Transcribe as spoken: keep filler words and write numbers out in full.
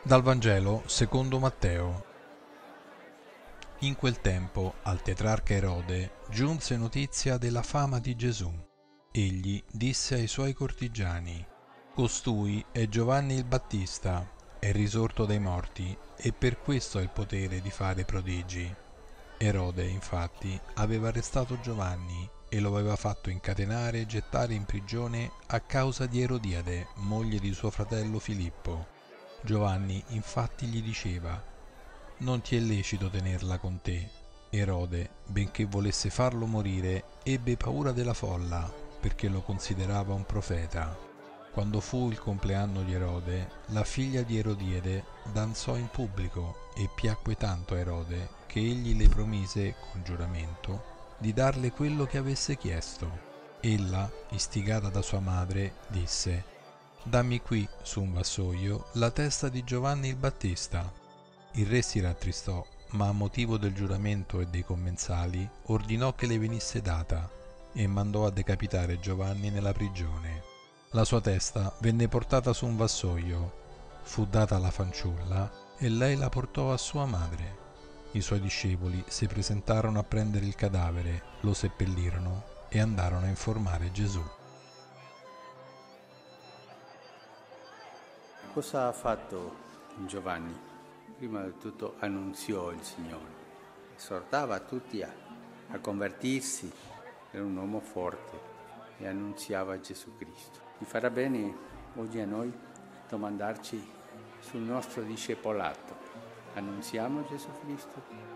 Dal Vangelo secondo Matteo. In quel tempo al tetrarca Erode giunse notizia della fama di Gesù. Egli disse ai suoi cortigiani: Costui è Giovanni il Battista, è risorto dai morti, e per questo ha il potere di fare prodigi. Erode, infatti, aveva arrestato Giovanni e lo aveva fatto incatenare e gettare in prigione a causa di Erodiade, moglie di suo fratello Filippo. Giovanni infatti gli diceva: Non ti è lecito tenerla con te. Erode, benché volesse farlo morire, ebbe paura della folla, perché lo considerava un profeta. Quando fu il compleanno di Erode, la figlia di Erodiade danzò in pubblico e piacque tanto a Erode che egli le promise, con giuramento, di darle quello che avesse chiesto. Ella, istigata da sua madre, disse: Dammi qui, su un vassoio, la testa di Giovanni il Battista. Il re si rattristò, ma a motivo del giuramento e dei commensali ordinò che le venisse data e mandò a decapitare Giovanni nella prigione. La sua testa venne portata su un vassoio, fu data alla fanciulla e lei la portò a sua madre. I suoi discepoli si presentarono a prendere il cadavere, lo seppellirono e andarono a informare Gesù. Cosa ha fatto Giovanni? Prima di tutto annunziò il Signore, esortava tutti a, a convertirsi, era un uomo forte e annunziava Gesù Cristo. Ci farà bene oggi a noi domandarci sul nostro discepolato. Annunziamo Gesù Cristo?